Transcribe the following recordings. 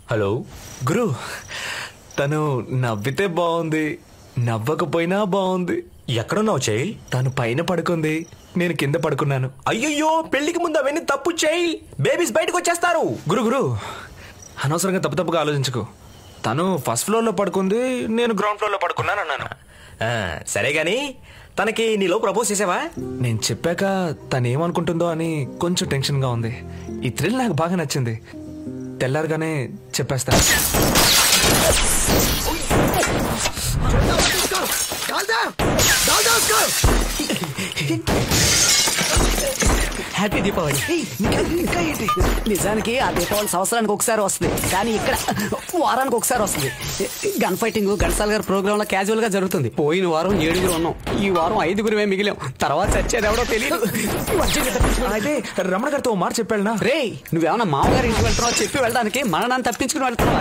Hello గురు, తను నవ్వితే బాగుంది, నవ్వకపోయినా బాగుంది. ఎక్కడున్నావు చెయ్యి? తను పైన పడుకుంది, నేను కింద పడుకున్నాను. అయ్యయ్యో, పెళ్లికి ముందు అవన్నీ తప్పు చెయ్యి, బేబీస్ బయటకు వచ్చేస్తారు. గురు అనవసరంగా తప్పుగా ఆలోచించుకో. తను ఫస్ట్ ఫ్లోర్ లో పడుకుంది, నేను గ్రౌండ్ ఫ్లోర్ లో పడుకున్నాను అన్నాను. సరే గాని తనకి నీలో ప్రపోజ్ చేసావా? నేను చెప్పాక తను ఏమనుకుంటుందో అని కొంచెం టెన్షన్ గా ఉంది. ఈ థ్రిల్ నాకు బాగా నచ్చింది. తెల్లారగానే చెప్పేస్తా. హ్యాపీ దీపావళి. నిజానికి ఆ దీపావళి సంవత్సరానికి ఒకసారి వస్తుంది, కానీ ఇక్కడ వారానికి ఒకసారి వస్తుంది. గన్ ఫైటింగ్ ఘంటసాల గారి ప్రోగ్రామ్ లో క్యాజువల్ గా జరుగుతుంది. పోయిన వారం 7 ఉన్నాం, ఈ వారం 5 మిగిలాం. తర్వాత చచ్చేది ఎవడో తెలియదు. అయితే రమణ గారితో మాట చెప్పాడునా? రే, నువ్వేమన్నా మామగారి ఇంటికి వెళ్తున్నావు చెప్పి వెళ్ళడానికి మననాన్ని తప్పించుకుని వెళ్తున్నావు.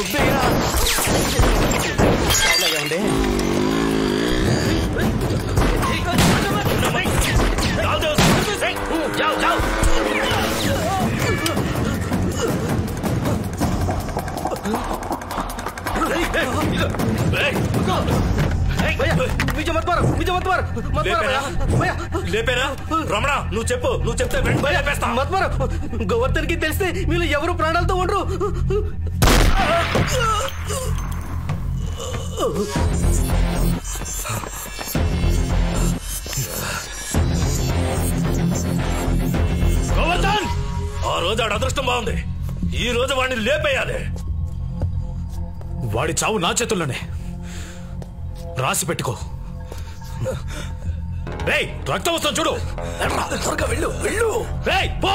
లేపేరా రమణ, నువ్వు చెప్పు, నువ్వు చెప్తే గోవర్ధన్ కి తెలిస్తే వీళ్ళు ఎవరు ప్రాణాలతో ఉండరు. గోవర్ధన్, ఆ రోజు ఆడ అదృష్టం బాగుంది, ఈ రోజు వాడిని లేపేయాలి. వాడి చావు నా చేతుల్లోనే, రాసి పెట్టుకో. రేయ్, రక్తం వస్తుంది చూడు, త్వరగా వెళ్ళు వెళ్ళు. రేయ్ పో.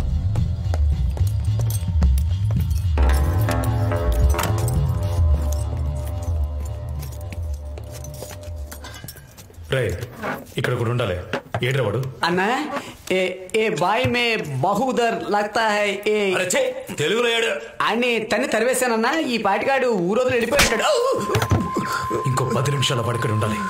రేయ్, ఇక్కడ కూడా ఉండాలి. ఏడ్రా వాడు? అన్నా, ఏ బాయ్ మే బహుదర్ లగ్తా హై. తెలుగులో ఏడు అని తన్ని తరివేశానన్నా. ఈ పాటికాడు ఊరోజులు వెళ్ళిపోయాడు. ఇంకో 10 నిమిషాల పడుకొని ఉండాలి.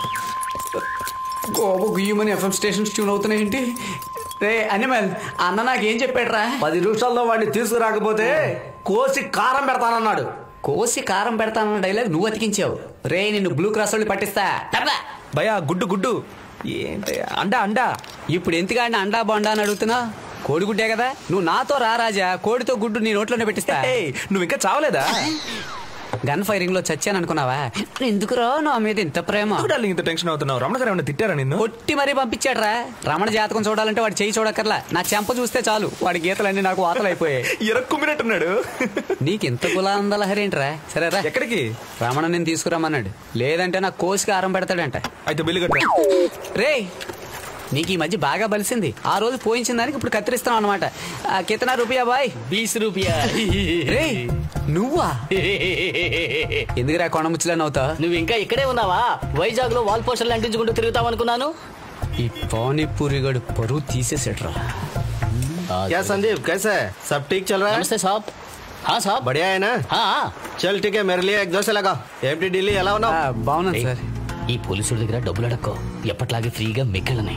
గోబు గుయ్యమని ఎఫ్ఎం స్టేషన్స్ ట్యూన్ అవుతున్నాయేంటి? రే అనిమల్, అన్న నాకేం చెప్పాడురా? 10 నిమిషాల్లో వాడిని తీసుకురాకపోతే కోసి కారం పెడతానన్నాడు. కోసి కారం పెడతానన్న డైలాగ్ నువ్వు అతికించావు. రే, నిన్ను బ్లూ క్రాస్ వాళ్ళు పట్టిస్తా. భయా గుడ్డు ఏంటి? అండా ఇప్పుడు ఎందుకంటే అండా బొండా అని అడుగుతున్నా? కోడిగుడ్డే కదా. నువ్వు నాతో రా రాజా, కోడితో గుడ్డు నీ నోట్లోనే పెట్టిస్తా. నువ్వు ఇంకా చావలేదా? గన్ ఫైరింగ్ లో చచ్చాను అనుకున్నావా? ఎందుకురా నా మీద ఇంత ప్రేమ? ఇంత టెన్షన్ అవుతున్నావు? రమణ గారు ఏమన్నా తిట్టారా నిన్ను? కొట్టి మరీ పంపించాడ్రా. రమణ జాతకం చూడాలంటే వాడు చేయి చూడక్కర్లా, నా చెంప చూస్తే చాలు వాడి గీతలన్నీ నాకు వాతలు అయిపోయాయి. ఎరక్కుమ్మినట్టున్నాడు. నీకు ఇంత కులాందలహరేంట్రా? సరేరా, ఎక్కడికి? రమణ నేను తీసుకురమ్మన్నాడు, లేదంటే నా కోసికి ఆరం పెడతాడంట. అయితే బిల్లు కట్టా. రే, నీకు ఈ మధ్య బాగా బలిసింది. ఆ రోజు పోయించిన దానికి ఇప్పుడు కత్తిరిస్తున్నావు అనమాట. కితనా రూపాయ బాయ్? 20 రూపాయ. రే, నువ్వా? ఎందుకురా కొండ ముచ్చలని అవుతా? నువ్వు ఇంకా ఇక్కడే ఉన్నావా? వైజాగ్ లో వాల్ పోస్టర్లు అంటించుకుంటూ తిరుగుతావు అనుకున్నాను. ఈ పానీపూరి గడు పరువు తీసేసేట్రా. क्या संदीप, कैसा है? सब ठीक चल रहा है? नमस्ते साहब. हाँ साहब, बढ़िया है ना? हाँ. चल ठीक है, मेरे लिए 1 दोसे लगा. ఏమిటి ఢిల్లీ ఎలా ఉన్నావు? బాగున్నాను సార్. ఈ పోలీసుల దగ్గర డబ్బులు అడక్కో, ఎప్పట్లాగే ఫ్రీగా మిగిలినాయి.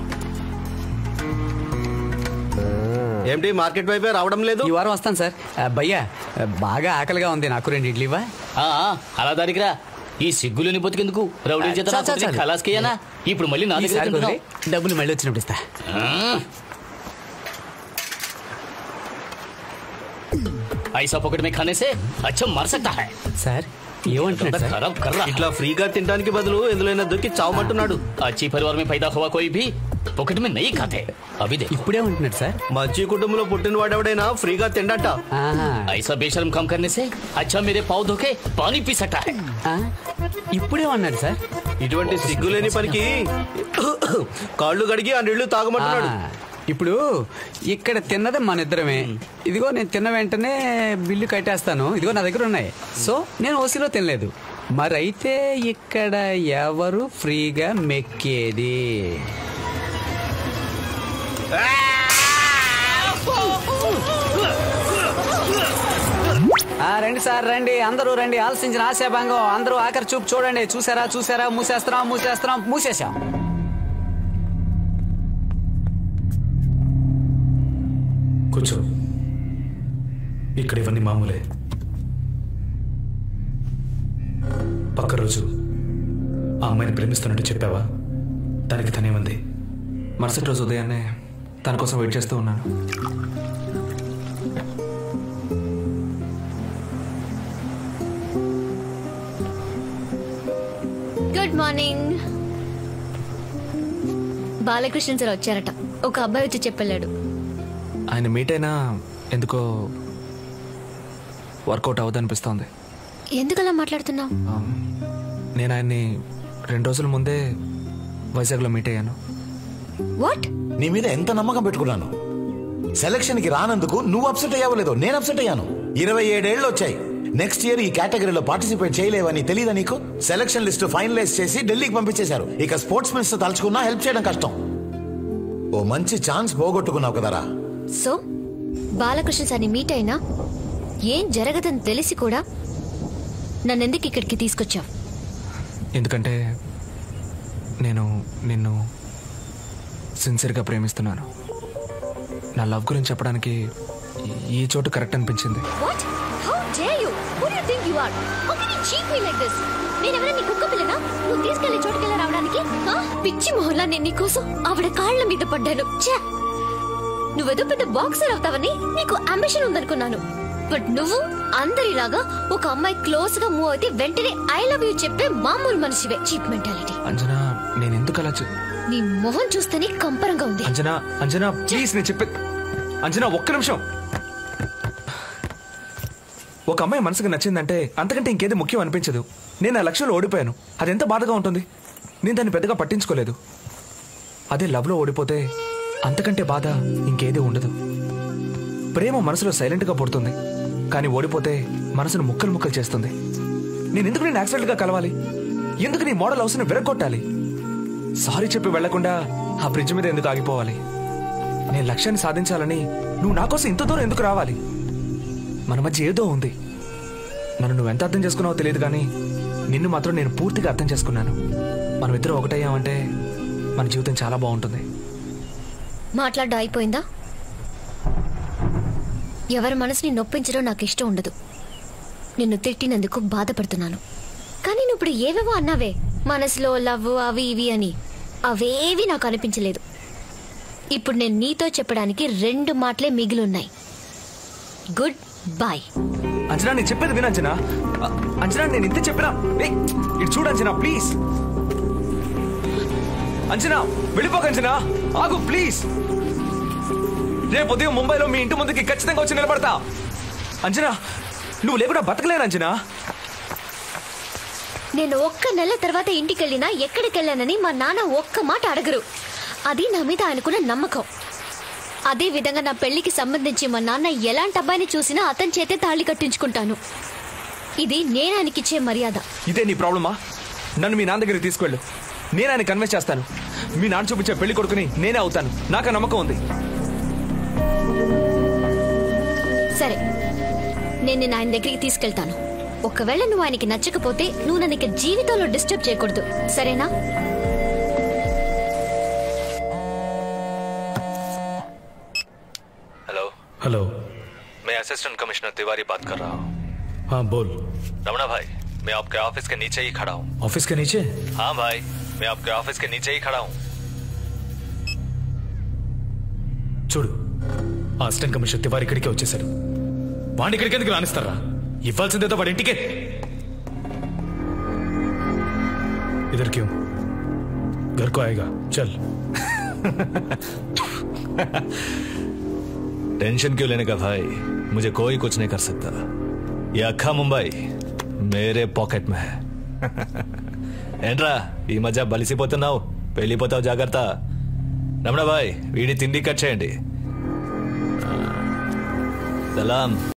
ఏమిటి మార్కెట్ వైపే రావడం లేదు? ఈ వారం వస్తాను సార్. భయ్యా, బాగా ఆకలిగా ఉంది, నాకు 2 ఇడ్లీవా? అలా దానికి రా. ఈ సిగ్గులని బతికెందుకు? రౌడీ చేత ఖలాస్కేయనా? ఇప్పుడు మళ్ళీ నా దగ్గర డబ్బులు మళ్ళీ వచ్చినప్పుడు ఇస్తా. ऐसा पॉकेट में खाने से अच्छा मर सकता है. సార్ ఏమంటున్నాడు సార్? ఇట్లా ఫ్రీగా తినడానికి బదులు ఎందులోనే దొరికి చావమంటున్నాడు. अच्छी परिवार में पैदा हुआ कोई भी पॉकेट में नहीं खाते. अभी देखो. ఇప్పుడే ఉంటున్నాడు సార్. మంచి కుటుంబంలో పుట్టిన వాడెవడైనా ఫ్రీగా తిండట. ऐसा बेशर्म काम करने से अच्छा मेरे पाव धोके पानी पी सकता है. ఇప్పుడే అన్నాడు సార్. ఇటువంటి సిగ్గులేని పనికి కాళ్ళు గడిగి ఆ నీళ్లు తాగమంటున్నాడు. ఇప్పుడు ఇక్కడ తిన్నది మన ఇద్దరమే. ఇదిగో నేను తిన్న వెంటనే బిల్లు కట్టేస్తాను. ఇదిగో నా దగ్గర ఉన్నాయి. సో నేను ఓసీలో తినలేదు. మరైతే ఇక్కడ ఎవరు ఫ్రీగా మెక్కేది? రండి సార్, రండి, అందరూ రండి. ఆలోచించిన ఆశాభంగం. అందరూ ఆఖరి చూపు చూడండి. చూసారా? మూసేసాం. కూర్చో. ఇక్కడ ఇవన్నీ మామూలే. పక్క రోజు ఆ అమ్మాయిని ప్రేమిస్తున్నట్టు చెప్పావా? దానికి తనేమంది? మరుసటి రోజు ఉదయాన్నే తన కోసం వెయిట్ చేస్తూ ఉన్నాను. Good morning. బాలకృష్ణ సార్ వచ్చారట. ఒక అబ్బాయి వచ్చి చెప్పెళ్ళాడు. ఆయన మీట్ అయినా ఎందుకో వర్కౌట్ అవ్వదనిపిస్తోంది. ఎందుకలా మాట్లాడుతున్నావు? నేను ఆయన్ని 2 రోజుల ముందే వైజాగ్లో మీట్ అయ్యాను. వాట్? నీ మీద ఎంత నమ్మకం పెట్టుకున్నాను. సెలక్షన్ కి రానందుకు నువ్వు అప్సెట్ అయ్యావో లేదో నేను అప్సెట్ అయ్యాను. 27 ఏళ్ళు వచ్చాయి. నెక్స్ట్ ఇయర్ ఈ కేటగిరీలో పార్టిసిపేట్ చేయలేవని తెలీదా నీకు? సెలక్షన్ లిస్ట్ ఫైనలైజ్ చేసి ఢిల్లీకి పంపించేశారు. ఇక స్పోర్ట్స్ మినిస్టర్ తలుచుకున్నా హెల్ప్ చేయడం కష్టం. ఓ మంచి ఛాన్స్ పోగొట్టుకున్నావు కదరా. సో బాలకృష్ణ సార్ని మీట్ అయినా ఏం జరగదని తెలిసి కూడా నన్నెందుకు ఇక్కడికి తీసుకొచ్చావు? ఎందుకంటే నేను నిన్ను సిన్సియర్గా ప్రేమిస్తున్నాను. నా లవ్ గురించి చెప్పడానికి ఈ చోటు కరెక్ట్ అనిపించింది. What? How dare you? Who do you think you are? How can you cheat me like this? నేనెవరైనా నీ కుక్క పిల్లనా? నువ్వు తీసుకెళ్లే చోటుకెళ్ళి రావడానికి? పిచ్చి మొహల్లా నేను నీకోసం ఆవిడ కాళ్ల మీద పడ్డాను. నువ్వేదో పెద్ద బాక్సర్ అవుతావని నీకు అంబిషన్ ఉందనుకున్నాను. బట్ నువ్వు అందరిలాగా ఒక అమ్మాయి క్లోజ్ గా మూవ్ అయితే వెంటనే ఐ లవ్ యూ చెప్పే మామూలు మనిషివే. Cheap mentality. అంజనా, నేను ఎందుకు అలా నీ మొహం చూస్తేనే కంపరంగా ఉంది. అంజనా, అంజనా ప్లీజ్, నేను చెప్పే. అంజనా ఒక్క నిమిషం. ఒక అమ్మాయి మనసుకు నచ్చిందంటే అంతకంటే ఇంకేది ముఖ్యం అనిపించదు. నేను ఆ లక్ష్యంలో ఓడిపోయాను. అది ఎంత బాధగా ఉంటుంది. నేను దాన్ని పెద్దగా పట్టించుకోలేదు. అదే లవ్లో ఓడిపోతే అంతకంటే బాధ ఇంకేది ఉండదు. ప్రేమ మనసులో సైలెంట్గా పుడుతుంది, కానీ ఓడిపోతే మనసును ముక్కలు ముక్కలు చేస్తుంది. నేను ఎందుకు నేను యాక్సిడెంట్గా కలవాలి? ఎందుకు నీ మోడల్ హౌస్ని విరగొట్టాలి? సారీ చెప్పి వెళ్లకుండా ఆ బ్రిడ్జ్ మీద ఎందుకు ఆగిపోవాలి? నేను లక్ష్యాన్ని సాధించాలని నువ్వు నా కోసం ఇంత దూరం ఎందుకు రావాలి? మన మధ్య ఏదో ఉంది. నన్ను నువ్వు ఎంత అర్థం చేసుకున్నావో తెలియదు, కానీ నిన్ను మాత్రం నేను పూర్తిగా అర్థం చేసుకున్నాను. మనం ఇద్దరం ఒకటయ్యామంటే మన జీవితం చాలా బాగుంటుంది. మాట్లాడడం అయిపోయిందా? ఎవరి మనసుని నొప్పించడం నాకు ఇష్టం ఉండదు. నిన్ను తిట్టినందుకు బాధపడుతున్నాను. కానీ నువ్వు ఇప్పుడు ఏవేవో అన్నావే, మనసులో లవ్ అవి ఇవి అని. అవేవి నాకు అనిపించలేదు. ఇప్పుడు నేను నీతో చెప్పడానికి 2 మాటలే మిగిలిన్నాయి. Good bye. అంజనా, నేను చెప్పేది విను అంజనా. అంజనా, నేను ఇంత చెప్పినా ఇటు చూడు అంజనా, ప్లీజ్. అంజనా, వెళ్ళిపోక అంజనా, ఆగు ప్లీజ్. రేపు ఉదయం ముంబైలో మీ ఇంటి ముందుకి ఖచ్చితంగా వచ్చి నిలబడతా. అంజనా, నువ్వు లేకుండా బతకలేను అంజనా. నేను 1 నెల తర్వాత ఇంటికి వెళ్ళినా ఎక్కడికి వెళ్ళానని మా నాన్న ఒక్క మాట అడగరు. అది నా మీద ఆయనకున్న నమ్మకం. అదే విధంగా నా పెళ్లికి సంబంధించి మా నాన్న ఎలాంటి అబ్బాయిని చూసినా అతని చేతే తాళి కట్టించుకుంటాను. ఇది నేను ఆయనకిచ్చే మర్యాద. ఇదే నీ ప్రాబ్లమా? నన్ను మీ నాన్న దగ్గరికి తీసుకెళ్ళు. నేను ఆయన కన్విన్స్ చేస్తాను. మీ నాన్న చూపించే పెళ్లి కొడుకుని నేనే అవుతాను. నాకు నమ్మకం ఉంది. సరే, నేను నిన్ను ఆయన దగ్గరికి తీసుకెళ్తాను. ఒకవేళ నువ్వు ఆయనకి నచ్చకపోతే నువ్వు నన్ను ఇక జీవితంలో డిస్టర్బ్ చేయకూడదు, సరేనా? हेलो हेलो, मैं असिस्टेंट कमिश्नर तिवारी बात कर रहा हूँ. हाँ बोल. रमना भाई, मैं आपके ऑफिस के नीचे ही खड़ा हूँ. ऑफिस के नीचे? हाँ भाई, मैं आपके ऑफिस के नीचे ही खड़ा हूँ. చూడు, ఆ అసిస్టెంట్ కమిషనర్ తివారి ఇక్కడికే వచ్చేసాడు. వాడిని ఇక్కడికి ఎందుకు రానిస్తారా? ఇవ్వాల్సిందేదో వాడి ఇంటికే. इधर क्यों? घर को आएगा, चल. टेंशन क्यों लेने का भाई? मुझे कोई कुछ नहीं कर सकता. ये अक्खा मुंबई मेरे पॉकेट में है. ఏంట్రా ఈ మధ్య బలిసిపోతున్నావు? వెళ్ళిపోతావు, జాగ్రత్త. రమణ భాయ్, వీడి తిండి కట్ చేయండి. సలాం.